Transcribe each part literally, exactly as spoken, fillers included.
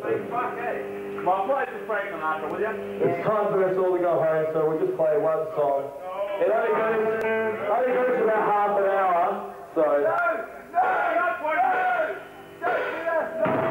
Come on, play some Frank Sinatra, will you? It's time for us all to go home, so we'll just play one song. It only goes, only goes about half an hour, so... No! No! Not for you! Don't do that! No!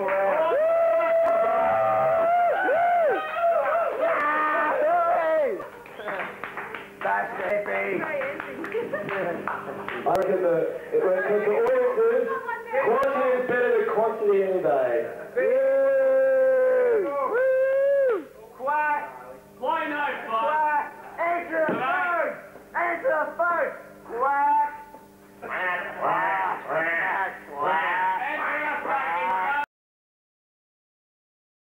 I reckon the, it reckons the audiences, quantity is better than quantity any day. Quack! Why no, Quack! Answer the phone! Answer the phone! Quack!